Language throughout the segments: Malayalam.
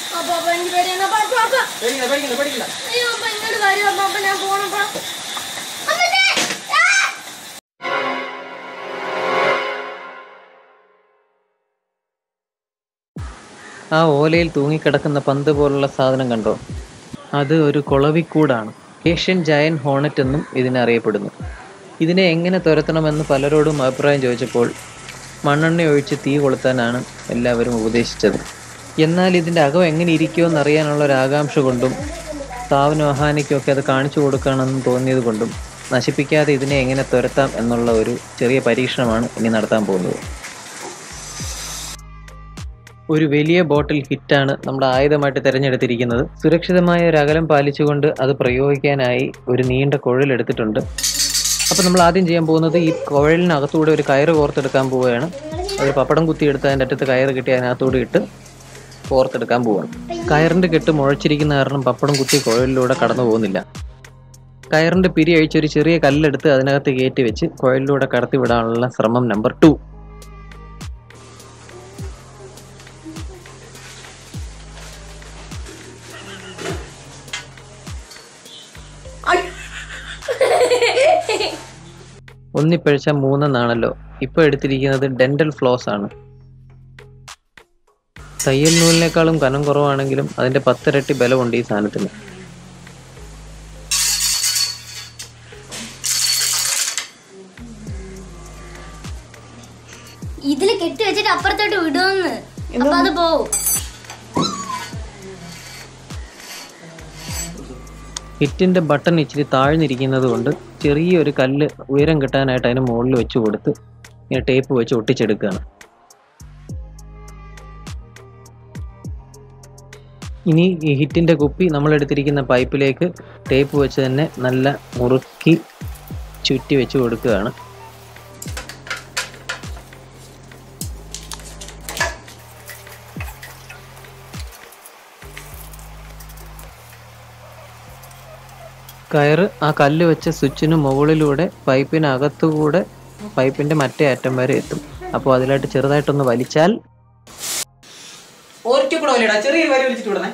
ആ ഓലയിൽ തൂങ്ങിക്കിടക്കുന്ന പന്ത് പോലുള്ള സാധനം കണ്ടോ? അത് ഒരു കുളവിക്കൂടാണ്. ഏഷ്യൻ ജയന്റ് ഹോണറ്റ് എന്നും ഇതിനറിയപ്പെടുന്നു. ഇതിനെ എങ്ങനെ തുരത്തണമെന്ന് പലരോടും അഭിപ്രായം ചോദിച്ചപ്പോൾ മണ്ണെണ്ണ ഒഴിച്ച് തീ കൊളുത്താനാണ് എല്ലാവരും ഉപദേശിച്ചത്. എന്നാൽ ഇതിൻ്റെ അകം എങ്ങനെ ഇരിക്കുമെന്ന് അറിയാനുള്ള ഒരു ആകാംക്ഷ കൊണ്ടും സാവനും അഹാനിക്കുമൊക്കെ അത് കാണിച്ചു കൊടുക്കണമെന്ന് തോന്നിയത് കൊണ്ടും നശിപ്പിക്കാതെ ഇതിനെ എങ്ങനെ തുരത്താം എന്നുള്ള ഒരു ചെറിയ പരീക്ഷണമാണ് ഇനി നടത്താൻ പോകുന്നത്. ഒരു വലിയ ബോട്ടിൽ ഹിറ്റാണ് നമ്മുടെ ആയുധമായിട്ട് തിരഞ്ഞെടുത്തിരിക്കുന്നത്. സുരക്ഷിതമായ ഒരു അകലം പാലിച്ചുകൊണ്ട് അത് പ്രയോഗിക്കാനായി ഒരു നീണ്ട കുഴലെടുത്തിട്ടുണ്ട്. അപ്പോൾ നമ്മൾ ആദ്യം ചെയ്യാൻ പോകുന്നത് ഈ കുഴലിനകത്തൂടെ ഒരു കയറ് കോർത്തെടുക്കാൻ പോവുകയാണ്. ഒരു പപ്പടം കുത്തിയെടുത്ത് അതിൻ്റെ അറ്റത്ത് കയറ് കെട്ടി അതിനകത്തൂടെ ഇട്ട് കോർത്തെടുക്കാൻ പോവുകയാണ്. കയറിൻ്റെ കെട്ട് മുഴച്ചിരിക്കുന്ന കാരണം പപ്പടം കുത്തി കുഴലിലൂടെ കടന്നു പോകുന്നില്ല. കയറിൻ്റെ പിരി അഴിച്ചൊരു ചെറിയ കല്ലെടുത്ത് അതിനകത്ത് കയറ്റി വെച്ച് കുഴലിലൂടെ കടത്തി വിടാനുള്ള ശ്രമം നമ്പർ 2. ഒന്നിപ്പഴിച്ച 3 എന്നാണല്ലോ. ഇപ്പോൾ എടുത്തിരിക്കുന്നത് ഡെന്റൽ ഫ്ലോസ് ആണ്. തയ്യൽ നൂലിനേക്കാളും കനം കുറവാണെങ്കിലും അതിൻ്റെ 10 ഇരട്ടി ബലമുണ്ട് ഈ സാധനത്തിന്. ഇതില് കെട്ടി വെച്ചിട്ട് അപ്പുറത്തോട്ട് വിടുമെന്ന്. അപ്പൊ അത് പോവും. ഹിറ്റിൻ്റെ ബട്ടൺ ഇച്ചിരി താഴ്ന്നിരിക്കുന്നത് കൊണ്ട് ചെറിയൊരു കല്ല് ഉയരം കിട്ടാനായിട്ട് അതിന് മുകളിൽ വെച്ച് കൊടുത്ത് ഇങ്ങനെ ടേപ്പ് വെച്ച് ഒട്ടിച്ചെടുക്കുകയാണ്. ഇനി ഈ ഹിറ്റിൻ്റെ കുപ്പി നമ്മളെടുത്തിരിക്കുന്ന പൈപ്പിലേക്ക് ടേപ്പ് വെച്ച് തന്നെ നല്ല മുറുക്കി ചുറ്റി വെച്ച് കൊടുക്കുകയാണ്. കയറ് ആ കല്ല് വെച്ച സ്വിച്ചിന് മുകളിലൂടെ പൈപ്പിനകത്തുകൂടെ പൈപ്പിൻ്റെ മറ്റേ അറ്റം വരെ എത്തും. അപ്പോൾ അതിലായിട്ട് ചെറുതായിട്ടൊന്ന് വലിച്ചാൽ ചെറിയൊരു വലി വലിച്ചിട്ട് വിടണേ.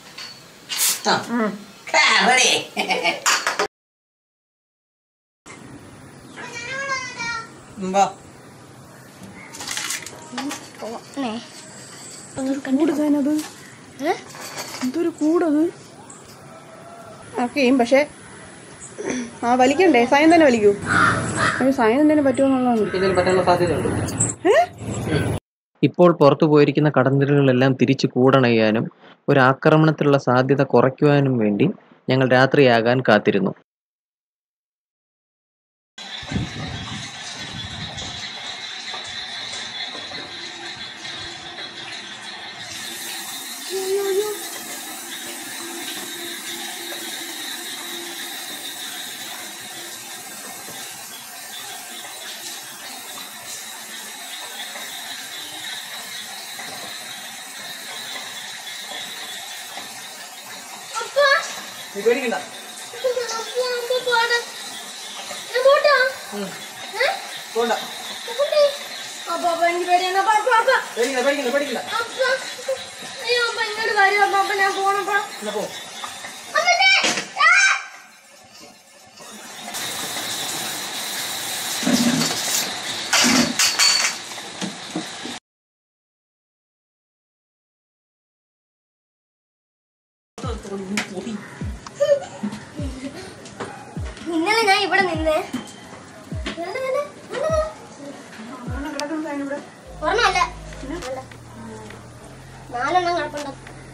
എന്തൊരു കൂടത് ഓക്കെയും. പക്ഷെ ആ വലിക്കണ്ടേ? സായം തന്നെ വലിക്കൂ. സായം തന്നെ പറ്റുമെന്നുള്ളതാണ്. ഇപ്പോൾ പുറത്തു പോയിരിക്കുന്ന കടന്നലുകളെല്ലാം തിരിച്ചു കൂടണയാനും ഒരു ആക്രമണത്തിലുള്ള സാധ്യത കുറയ്ക്കുവാനും വേണ്ടി ഞങ്ങൾ രാത്രിയാകാൻ കാത്തിരുന്നു. പേടിക്കണ്ട. ഇന്നലെ ഞാൻ ഇവിടെ നിന്നേ. ഒരെണ്ണമല്ല, 4 കിടപ്പുണ്ട്.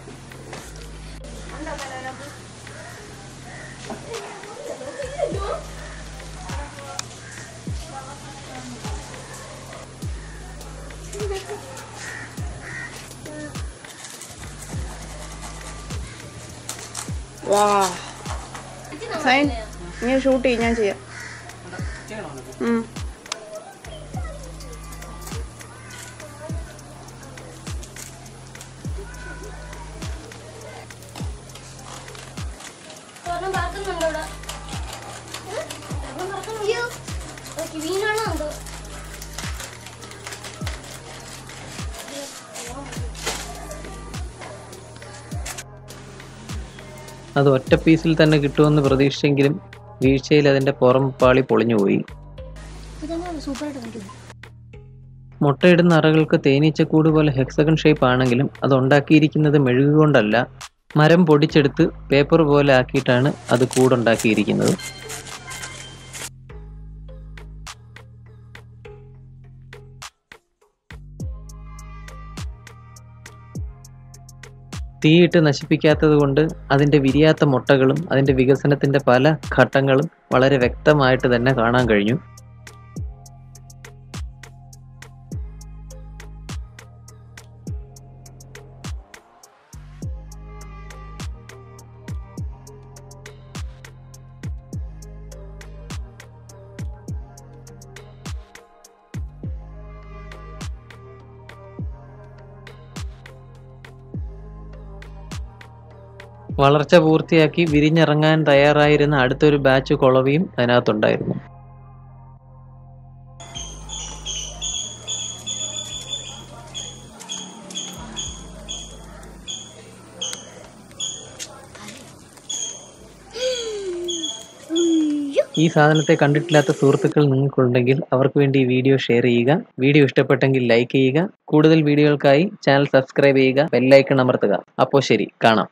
വാ സൈൻ ഇങ്ങനെ ഷൂട്ട് ചെയ്യും. ഞാൻ ചെയ്യാം. അത് ഒറ്റ പീസിൽ തന്നെ കിട്ടുമെന്ന് പ്രതീക്ഷിച്ചെങ്കിലും വീഴ്ചയിൽ അതിൻ്റെ പുറം പാളി പൊളിഞ്ഞുപോയി. മുട്ടയിടുന്ന അറകൾക്ക് തേനീച്ചക്കൂട് പോലെ ഹെക്സഗൺ ഷേപ്പ് ആണെങ്കിലും അത് ഉണ്ടാക്കിയിരിക്കുന്നത് മെഴുക് കൊണ്ടല്ല, മരം പൊടിച്ചെടുത്ത് പേപ്പർ പോലെ ആക്കിയിട്ടാണ് അത് കൂടുണ്ടാക്കിയിരിക്കുന്നത്. തീയിട്ട് നശിപ്പിക്കാത്തത് കൊണ്ട് അതിൻ്റെ വിരിയാത്ത മുട്ടകളും അതിൻ്റെ വികസനത്തിൻ്റെ പല ഘട്ടങ്ങളും വളരെ വ്യക്തമായിട്ട് തന്നെ കാണാൻ കഴിഞ്ഞു. വളർച്ച പൂർത്തിയാക്കി വിരിഞ്ഞിറങ്ങാൻ തയ്യാറായിരുന്ന അടുത്തൊരു ബാച്ച് കൊളവിയും അതിനകത്തുണ്ടായിരുന്നു. ഈ സാധനത്തെ കണ്ടിട്ടില്ലാത്ത സുഹൃത്തുക്കൾ നിങ്ങൾക്കുണ്ടെങ്കിൽ അവർക്ക് വേണ്ടി ഈ വീഡിയോ ഷെയർ ചെയ്യുക. വീഡിയോ ഇഷ്ടപ്പെട്ടെങ്കിൽ ലൈക്ക് ചെയ്യുക. കൂടുതൽ വീഡിയോകൾക്കായി ചാനൽ സബ്സ്ക്രൈബ് ചെയ്യുക, ബെല്ലൈക്കൺ അമർത്തുക. അപ്പോൾ ശരി, കാണാം.